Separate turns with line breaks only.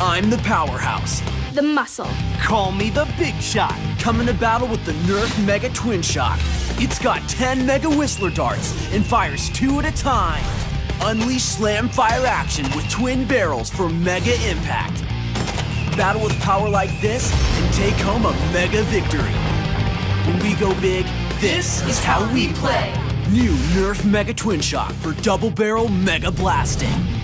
I'm the powerhouse.
The muscle.
Call me the big shot.
Coming to battle with the NERF Mega Twinshock. It's got 10 Mega Whistler darts and fires 2 at a time. Unleash slam fire action with twin barrels for mega impact. Battle with power like this and take home a mega victory. When we go big, this is how we play. New NERF Mega Twinshock for double barrel mega blasting.